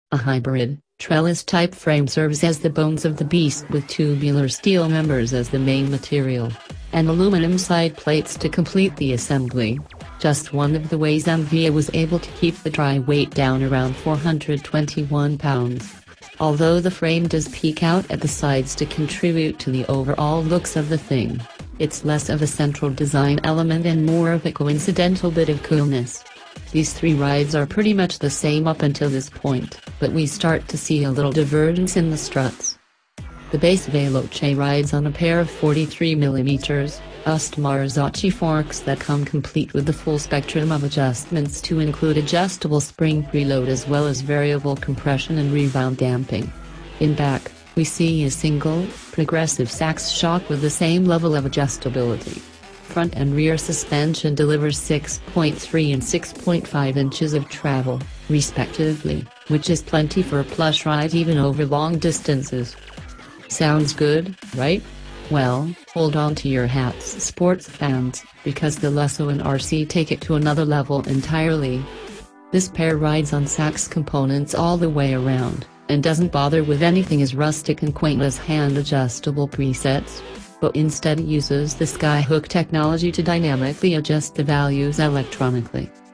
A hybrid, trellis-type frame serves as the bones of the beast with tubular steel members as the main material, and aluminum side plates to complete the assembly. Just one of the ways MV was able to keep the dry weight down around 421 pounds. Although the frame does peek out at the sides to contribute to the overall looks of the thing, it's less of a central design element and more of a coincidental bit of coolness. These three rides are pretty much the same up until this point, but we start to see a little divergence in the struts. The base Veloce rides on a pair of 43mm Marzocchi forks that come complete with the full spectrum of adjustments to include adjustable spring preload as well as variable compression and rebound damping. In back, we see a single, progressive sax shock with the same level of adjustability. Front and rear suspension delivers 6.3 and 6.5 inches of travel, respectively, which is plenty for a plush ride even over long distances. Sounds good, right? Well, hold on to your hats, sports fans, because the Lusso and RC take it to another level entirely. This pair rides on sax components all the way around, and doesn't bother with anything as rustic and quaint as hand-adjustable presets, but instead uses the skyhook technology to dynamically adjust the values electronically.